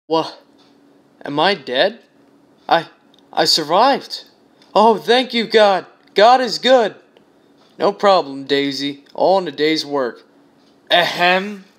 What? Am I dead? I survived. Oh, thank you, God. God is good. No problem, Daisy. All in a day's work. Ahem.